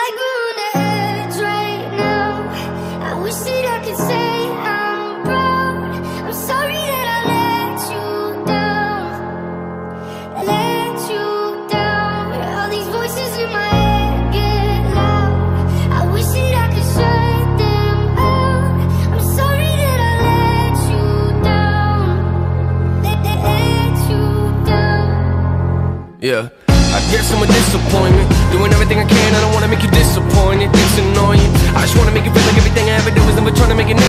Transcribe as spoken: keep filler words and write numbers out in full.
like we're on the edge right now. I wish that I could say I'm proud. I'm sorry that I let you down, let you down. All these voices in my head get loud. I wish that I could shut them out. I'm sorry that I let you down, let, let, let you down. Yeah, I guess I'm a disappointment. Doing everything I can, I don't wanna make you disappointed. It's annoying, I just wanna make